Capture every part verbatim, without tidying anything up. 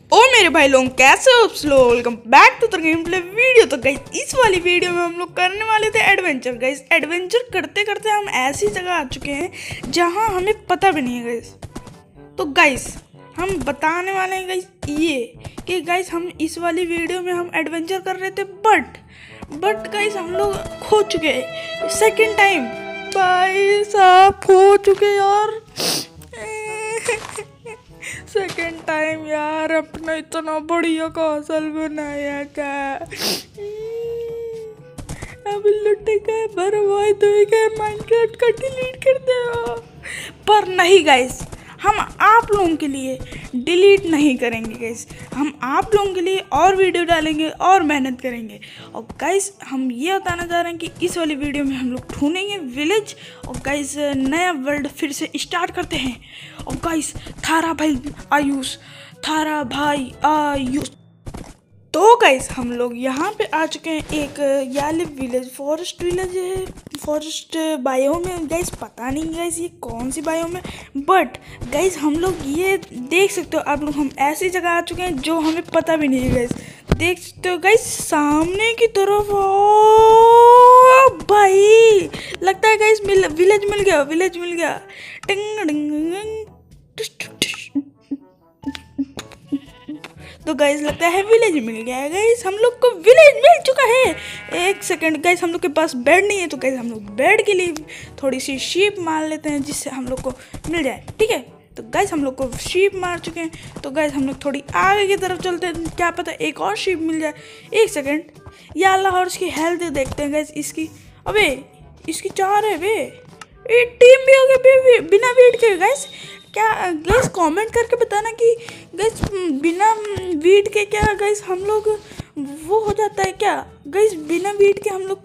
ओ मेरे भाई लोग कैसे हो आप लोग। Welcome back to the game play video. तो गाइस इस वाली वीडियो में हम लोग करने वाले थे एडवेंचर। गाइस एडवेंचर करते करते हम ऐसी जगह आ चुके हैं जहां हमें पता भी नहीं है गाइस। तो गाइस हम बताने वाले हैं गाइस ये कि गाइस हम इस वाली वीडियो में हम एडवेंचर कर रहे थे बट बट गाइस हम लोग खो चुके हैं सेकेंड टाइम। भाई साहब खो चुके यार सेकेंड टाइम यार। अपना इतना बढ़िया कौशल बनाया का अब लुटेगा बर्बाद तो क्या माइनक्राफ्ट का डिलीट कर दो। पर नहीं गाइस, हम आप लोगों के लिए डिलीट नहीं करेंगे गाइस। हम आप लोगों के लिए और वीडियो डालेंगे और मेहनत करेंगे। और गाइस हम ये बताना चाह रहे हैं कि इस वाली वीडियो में हम लोग ढूंढेंगे विलेज और गाइस नया वर्ल्ड फिर से स्टार्ट करते हैं। और गाइस थारा भाई आयुष थारा भाई आयुष तो गाइस हम लोग यहाँ पे आ चुके हैं एक याली विलेज फॉरेस्ट विलेज है फॉरेस्ट बायोम में गाइस। पता नहीं गाइस ये कौन सी बायोम है बट गाइस हम लोग ये देख सकते हो आप लोग हम ऐसी जगह आ चुके हैं जो हमें पता भी नहीं है गाइस। देख सकते हो गाइस सामने की तरफ ओ भाई लगता है गाइस विलेज मिल गया विलेज मिल गया टिंग टिंग। तो गाइस लगता है विलेज मिल गया है गाइस। हम लोग को विलेज मिल चुका है। एक सेकंड गाइस हम लोग के पास बेड नहीं है तो गाइस हम लोग बेड के लिए थोड़ी सी शीप मार लेते हैं जिससे हम लोग को मिल जाए। ठीक है तो गाइस हम लोग को शीप मार चुके हैं। तो गाइस हम लोग थोड़ी आगे की तरफ चलते हैं, क्या पता एक और शीप मिल जाए। एक सेकंड या अल्लाह और इसकी हेल्थ देखते हैं गाइस। इसकी अबे इसकी चार है बे टीम भी हो गया बिना वेट के गाइस। क्या गाइस कमेंट करके बताना कि गाइस बिना वीट के क्या गाइस हम लोग वो हो जाता है क्या गाइस। बिना वीट के हम लोग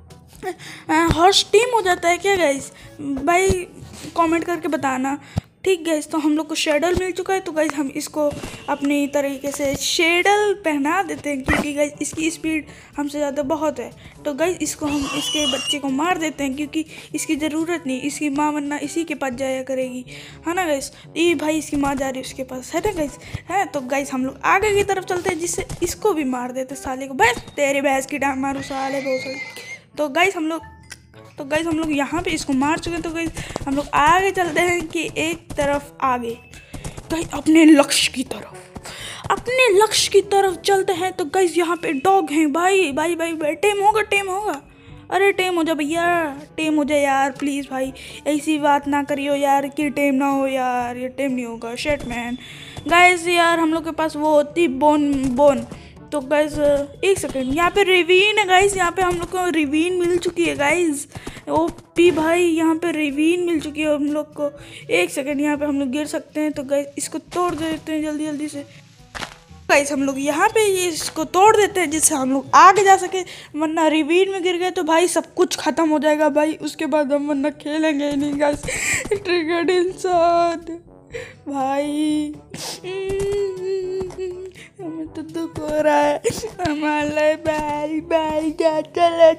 का हॉर्स टीम हो जाता है क्या गाइस। भाई कमेंट करके बताना। ठीक गाइस तो हम लोग को शेडल मिल चुका है तो गाइस हम इसको अपनी तरीके से शेडल पहना देते हैं क्योंकि गाइस इसकी स्पीड हमसे ज़्यादा बहुत है। तो गाइस इसको हम इसके बच्चे को मार देते हैं क्योंकि इसकी ज़रूरत नहीं, इसकी माँ वरना इसी के पास जाया करेगी है ना गाइस। ये भाई इसकी माँ जा रही है उसके पास है ना गाइस है। तो गाइस हम लोग आगे की तरफ चलते हैं जिससे इसको भी मार देते साले को। बस तेरी भैंस की डांग मारू साले बहुत। तो गाइस हम लोग तो गाइस हम लोग यहाँ पे इसको मार चुके हैं। तो गाइस हम लोग आगे चलते हैं कि एक तरफ आगे गाइस अपने लक्ष्य की तरफ अपने लक्ष्य की तरफ चलते हैं। तो गाइस यहाँ पे डॉग हैं भाई भाई भाई भाई टेम होगा टेम होगा। अरे टेम हो जा भैया टेम हो जाए यार प्लीज़ भाई। ऐसी बात ना करियो यार कि टेम ना हो यार, ये टेम नहीं होगा शेट मैन। गाइस यार हम लोग के पास वो होती बोन बोन। तो गाइस एक सेकंड यहाँ पे रिवीन है गाइस। यहाँ पे हम लोग को रिवीन मिल चुकी है गाइस। ओपी भाई यहाँ पे रिवीन मिल चुकी है हम लोग को। एक सेकंड यहाँ पे हम लोग गिर सकते हैं तो गाइस इसको तोड़ देते हैं जल्दी जल्दी से। गाइस हम लोग यहाँ पे ये इसको तोड़ देते हैं जिससे हम लोग आगे जा सके, वरना रिवीन में गिर गए तो भाई सब कुछ खत्म हो जाएगा भाई। उसके बाद हम वरना खेलेंगे नहीं गाइस। ट्रिगर्ड इंसान भाई हमें तो दुख हो रहा है हमारे भाई भाई क्या चला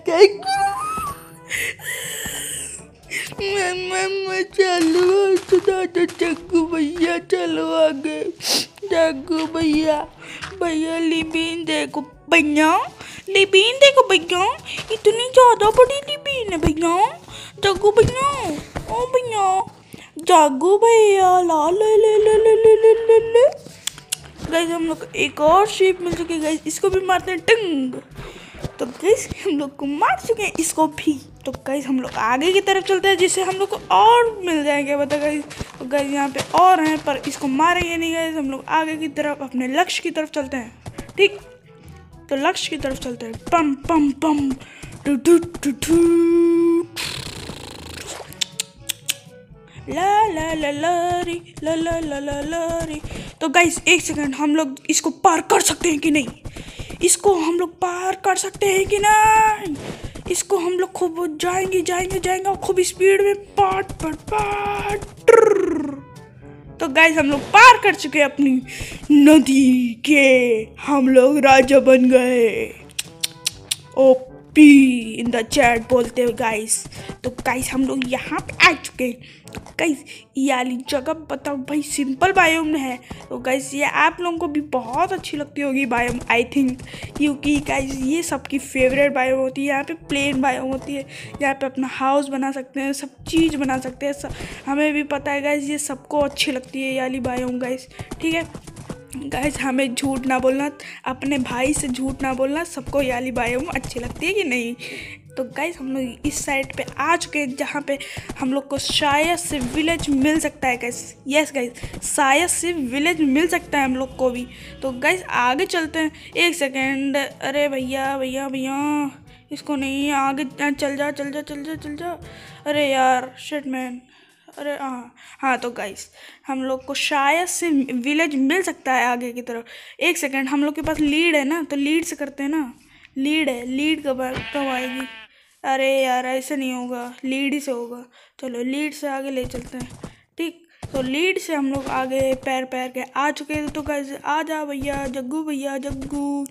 चलो तो जग्गू भैया चलो आगे। जग्गू भैया भैया लिबीन देखो भैया लिबीन देखो भैया इतनी ज़्यादा बड़ी लिबीन है भैया। जग्गू भैया ओ भैया जग्गू भैया ला ले ले ले ले ले ले ले ले। गाइस हम लोग एक और शीप मिल चुकी है गाइस। इसको भी मारते हैं टिंग। तो गाइस हम लोग को मार चुके हैं इसको भी। तो गाइस हम लोग आगे की तरफ चलते हैं जिससे हम लोग को और मिल जाएंगे बता गाइस। तो गाइस यहाँ पे और हैं पर इसको मारेंगे नहीं गाइस। हम लोग आगे की तरफ अपने लक्ष्य की तरफ चलते हैं। ठीक तो लक्ष्य की तरफ चलते हैं। पम पम पम टू टू टू टू ला ला ला लारी ला ला ला ला लारी। तो गाइस एक सेकंड हम लोग इसको पार कर सकते हैं कि नहीं। इसको हम लोग पार कर सकते हैं कि नहीं। इसको हम लोग खूब जाएंगे जाएंगे जाएंगे और खूब स्पीड में पाट पाट पाट। तो गाइस हम लोग पार कर चुके हैं अपनी नदी के। हम लोग राजा बन गए। O P in the chat बोलते हो गाइस। तो गाइस हम लोग यहाँ पे आ चुके हैं। तो गाइस ये वाली जगह बताओ भाई, सिंपल बायोम में है। तो गाइस ये आप लोगों को भी बहुत अच्छी लगती होगी बायोम आई थिंक, क्योंकि गाइस ये सबकी फेवरेट बायोम होती है। यहाँ पे प्लेन बायोम होती है, यहाँ पे अपना हाउस बना सकते हैं, सब चीज़ बना सकते हैं। सब हमें भी पता है गाइस, ये सबको अच्छी लगती है ये वाली बायोम गाइस, ठीक है गाइस। हमें झूठ ना बोलना, अपने भाई से झूठ ना बोलना, सबको ये वाली बायोम अच्छी लगती है कि नहीं। तो गाइस हम लोग इस साइड पे आ चुके हैं जहाँ पे हम लोग को शायद से विलेज मिल सकता है गाइस। यस गाइस, शायद से विलेज मिल सकता है हम लोग को भी। तो गाइस आगे चलते हैं। एक सेकेंड, अरे भैया भैया भैया इसको नहीं, आगे चल जा चल जा चल जा चल जा। अरे यार शिट मैन, अरे हाँ हाँ। तो गाइस हम लोग को शायद से विलेज मिल सकता है आगे की तरफ। एक सेकेंड, हम लोग के पास लीड है ना, तो लीड से करते हैं ना। लीड है, लीड कब कब आएगी? अरे यार ऐसे नहीं होगा, लीड ही से होगा। चलो लीड से आगे ले चलते हैं, ठीक। तो लीड से हम लोग आगे पैर पैर के आ चुके हैं। तो गाइस आ जा भैया, जग्गू भैया जग्गू।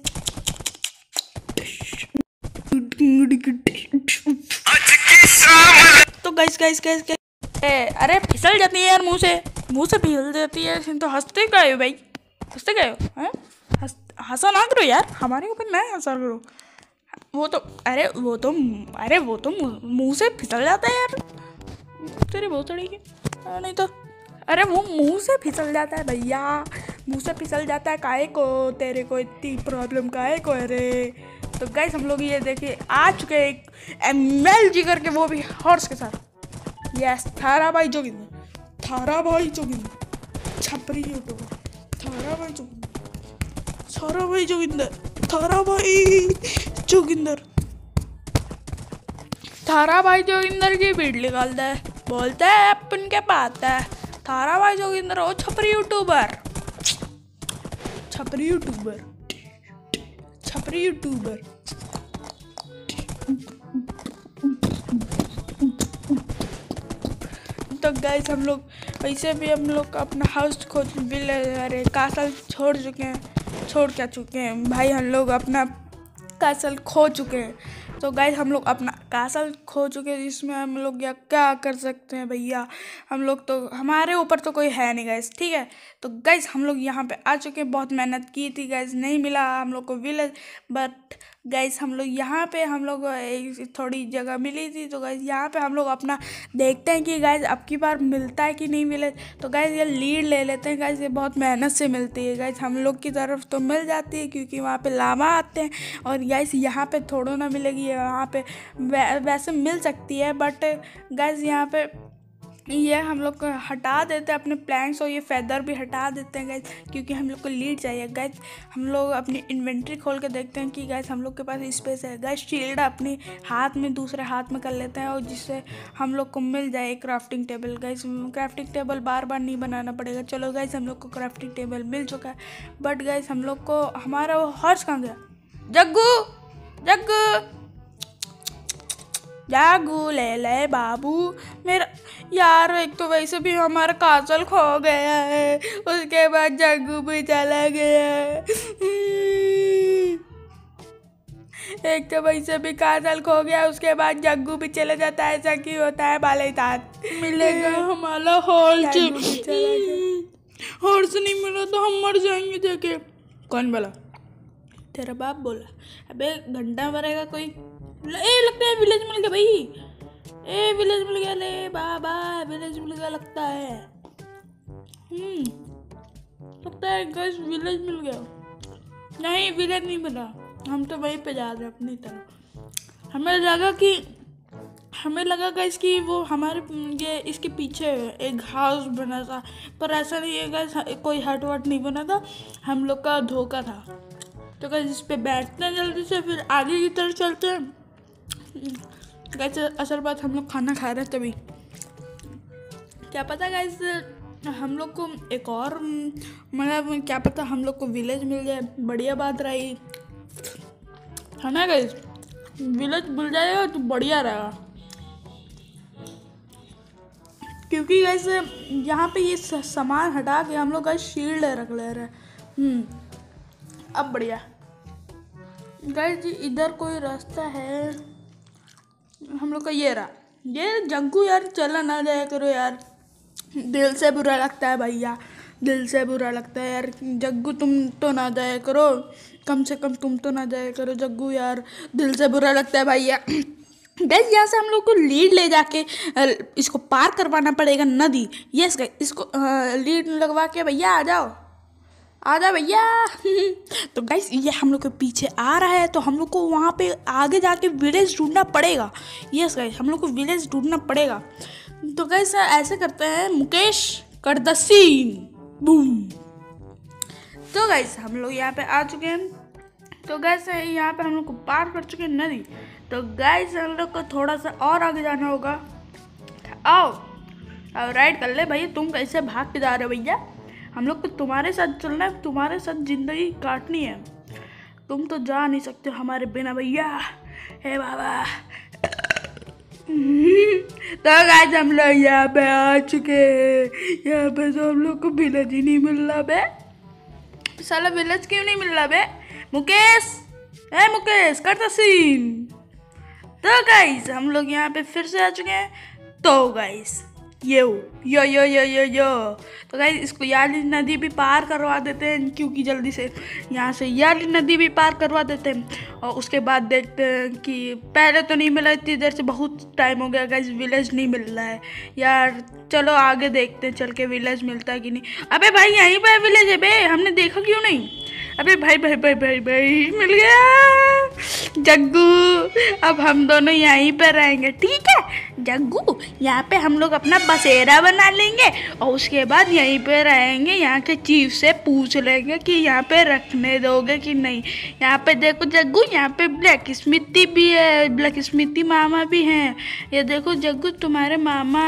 तो गाइस गाइस गाइस गाइस ए, अरे फिसल जाती है यार, मुंह से मुंह से फिसल जाती है। तो हंसते गए हो भाई, हंसते गए हो हैं? हंस हंसा ना करो यार, हमारे ऊपर ना हंसा करो। वो तो अरे वो तो अरे वो तो मुंह से फिसल जाता है यार, तेरी बहुत सड़ी है। नहीं तो अरे वो मुंह से फिसल जाता है भैया, मुंह से फिसल जाता है। काहे को तेरे को इतनी प्रॉब्लम काहे को? अरे तो गाइस हम लोग ये देखिए आ चुके हैं एक एम एल जी करके, वो भी हॉर्स के साथ। यस, थारा भाई जोगिंदर, थारा भाई जोगिंदर, छपरी यूट्यूबर, थारा भाई जोगिंदर, थारा भाई जोगिंदर, थारा भाई जोगिंदर, थारा भाई जोगिंदर की भीड़ निकालता है, बोलता है अपन के पाता है। थारा भाई जोगिंदर ओ छपरी यूट्यूबर, छपरी यूट्यूबर, छपरी यूट्यूबर। तो गाइस हम लोग वैसे भी हम लोग अपना हाउस खोज बिल अरे कासल छोड़ चुके हैं, छोड़ क्या चुके हैं भाई, हम लोग अपना कासल खो चुके हैं। तो गाइस हम लोग अपना कासल खो चुके हैं, जिसमें हम लोग या क्या कर सकते हैं भैया, हम लोग तो हमारे ऊपर तो कोई है नहीं गाइस, ठीक है। तो गाइस हम लोग यहाँ पे आ चुके हैं, बहुत मेहनत की थी गाइस, नहीं मिला हम लोग को विलेज, बट गाइस हम लोग यहाँ पे हम लोग एक थोड़ी जगह मिली थी। तो गाइस यहाँ पे हम लोग अपना देखते हैं कि गाइस अब की बार मिलता है कि नहीं मिले। तो गाइस ये लीड ले लेते हैं गाइस, ये बहुत मेहनत से मिलती है गाइस, हम लोग की तरफ तो मिल जाती है क्योंकि वहाँ पे लामा आते हैं। और गाइस यहाँ पे थोड़ा ना मिलेगी, यहाँ पे वै, वैसे मिल सकती है, बट गाइस यहाँ पे ये हम लोग को हटा देते हैं अपने प्लैंक्स, और ये फेदर भी हटा देते हैं गाइस, क्योंकि हम लोग को लीड चाहिए गाइस। हम लोग अपनी इन्वेंट्री खोल के देखते हैं कि गाइस हम लोग के पास स्पेस है गाइस। शील्ड अपने हाथ में दूसरे हाथ में कर लेते हैं, और जिससे हम लोग को मिल जाए crafting table guys. Crafting table बार बार नहीं बनाना पड़ेगा। चलो गाइस हम लोग को क्राफ्टिंग टेबल मिल चुका है, बट गाइस हम लोग को हमारा वो हॉर्स कहाँ गया? जग्गू जग्गू जागू ले ले बाबू मेरा यार। एक तो वैसे भी हमारा कासल खो गया है, उसके बाद जग्गू भी चला गया है। एक तो वैसे भी कासल खो गया, उसके बाद जग्गू भी चले जाता है, ऐसा क्यों होता है? बाले तात मिलेगा हमारा हॉर्स, हॉर्स नहीं मिला तो हम मर जाएंगे जाके। कौन बोला? तेरा बाप बोला। अबे घंटा भरेगा कोई? ए लगता है विलेज मिल गया भाई, ए विलेज मिल गया, ले बाबा विलेज मिल गया लगता है। हम्म लगता है गाइस विलेज मिल गया। नहीं विलेज नहीं मिला, हम तो वहीं पे जा रहे हैं अपनी तरफ। हमें लगा कि हमें लगा गाइस कि वो हमारे ये इसके पीछे एक हाउस बना था, पर ऐसा नहीं है गाइस, कोई हट वट नहीं बना था, हम लोग का धोखा था। तो गाइस इस पे बैठते हैं जल्दी से, फिर आगे की तरफ चलते हैं गाइस। असल बात हम लोग खाना खा रहे थे तभी, क्या पता गाइस हम लोग को एक और मतलब क्या पता हम लोग को विलेज मिल जाए, बढ़िया बात रही है ना गाइस। विलेज मिल जाएगा तो बढ़िया रहेगा, क्योंकि गाइस यहाँ पे ये सामान हटा के हम लोग गाइस शील्ड रख ले रहे हैं। हम्म अब बढ़िया गाइस जी इधर कोई रास्ता है हम लोग का, ये रहा। ये जग्गू यार चला ना जाया करो यार, दिल से बुरा लगता है भैया, दिल से बुरा लगता है यार। जग्गू तुम तो ना जाया करो, कम से कम तुम तो ना जाया करो जग्गू यार, दिल से बुरा लगता है भैया। गाइस यहाँ से हम लोग को लीड ले जाके इसको पार करवाना पड़ेगा नदी। यस गाइस, इसको लीड लगवा के भैया आ जाओ, आ जाओ भैया। तो गाइस ये हम लोग के पीछे आ रहा है, तो हम लोग को वहाँ पे आगे जाके विलेज ढूंढना पड़ेगा। यस गाइस, हम लोग को विलेज ढूंढना पड़ेगा। तो गाइस ऐसे करते हैं, मुकेश कर द सीन, बूम। तो गाइस हम लोग यहाँ पे आ चुके हैं। तो गाइस यहाँ पे हम लोग को पार कर चुके हैं नदी। तो गाइस हम लोग को थोड़ा सा और आगे जाना होगा। आओ आओ राइड कर ले भैया, तुम कैसे भाग के जा रहे हो भैया, हम लोग को तुम्हारे साथ चलना है, तुम्हारे साथ जिंदगी काटनी है, तुम तो जा नहीं सकते हमारे बिना भैया। हे बाबा। तो गाइस हम लोग यहाँ पे आ चुके हैं। यहाँ पे तो हम लोग को विलेज ही नहीं मिल रहा बे, साला विलेज क्यों नहीं मिल रहा बे। मुकेश, ए मुकेश कर द सीन। तो गाइस हम लोग यहाँ पे फिर से आ चुके हैं। तो गाइस यो यो यो यो यो यो तो गाइस इसको याली नदी भी पार करवा देते हैं, क्योंकि जल्दी से यहाँ से याली नदी भी पार करवा देते हैं। और उसके बाद देखते हैं कि पहले तो नहीं मिला, इतनी देर से बहुत टाइम हो गया गाइस, विलेज नहीं मिल रहा है यार। चलो आगे देखते हैं चल के विलेज मिलता है कि नहीं। अबे भाई यहीं पे विलेज है बे, हमने देखा क्यों नहीं। अबे भाई भाई भाई भाई भाई मिल गया जग्गू, अब हम दोनों यहीं पर रहेंगे, ठीक है जग्गू। यहाँ पे हम लोग अपना बसेरा बना लेंगे और उसके बाद यहीं पे रहेंगे। यहाँ के चीफ से पूछ लेंगे कि यहाँ पे रखने दोगे कि नहीं। यहाँ पे देखो जग्गू, यहाँ पे ब्लैक स्मिथी भी है, ब्लैक स्मिथी मामा भी हैं। ये देखो जग्गू तुम्हारे मामा,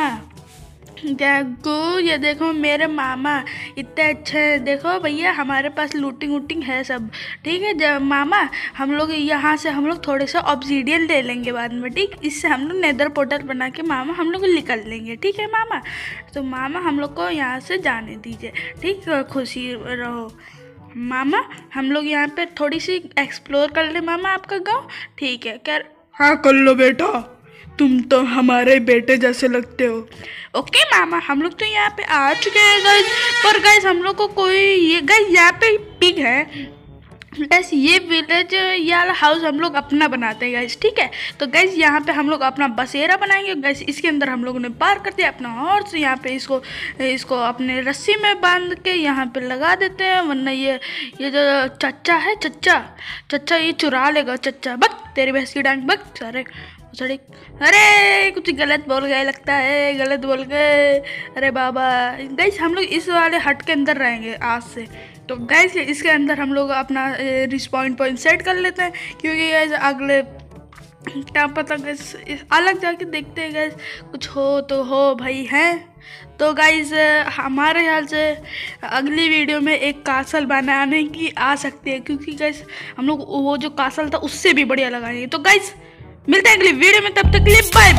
जग्गू ये देखो मेरे मामा इतने अच्छे हैं। देखो भैया हमारे पास लूटिंग वूटिंग है सब, ठीक है जब मामा। हम लोग यहाँ से हम लोग थोड़े से ऑब्सीडियन ले लेंगे बाद में, ठीक। इससे हम लोग नेदर पोर्टल बना के मामा हम लोग निकल लेंगे, ठीक है मामा। तो मामा हम लोग को यहाँ से जाने दीजिए, ठीक, खुशी रहो मामा। हम लोग यहाँ पे थोड़ी सी एक्सप्लोर कर ले मामा आपका गाँव, ठीक है क्या। हाँ कर लो बेटा, तुम तो हमारे बेटे जैसे लगते हो। ओके मामा, हम लोग तो यहाँ पे आ चुके हैं गाइस। पर गाइस हम लोग को कोई ये गाइस यहाँ पे पिग है गाइस, ये विलेज या हाउस हम लोग अपना बनाते हैं गाइस, ठीक है। तो गाइस यहाँ पे हम लोग अपना बसेरा बनाएंगे गाइस। इसके अंदर हम लोगों ने पार कर दिया अपना हॉर्स। यहाँ पे इसको इसको अपने रस्सी में बांध के यहाँ पे लगा देते हैं, वरना ये ये जो चच्चा है चच्चा चच्चा ये चुरा लेगा। चच्चा बक तेरी भैंस की डांग बक, सारे सड़ी। अरे कुछ गलत बोल गए लगता है, गलत बोल गए। अरे बाबा गाइस हम लोग इस वाले हट के अंदर रहेंगे आज से। तो गाइस इसके अंदर हम लोग अपना रिस्पॉन्ड पॉइंट सेट कर लेते हैं, क्योंकि गाइस अगले क्या पता गाइस अलग जाके देखते हैं गाइस, कुछ हो तो हो भाई हैं। तो गाइस हमारे ख्याल से अगली वीडियो में एक कासल बनाने की आ सकती है, क्योंकि गाइस हम लोग वो जो कासल था उससे भी बढ़िया लगाएंगे। तो गाइस मिलते हैं अगली वीडियो में, तब तक के लिए बाय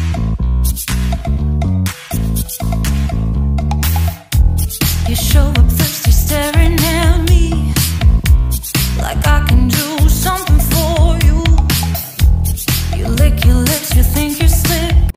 बाय।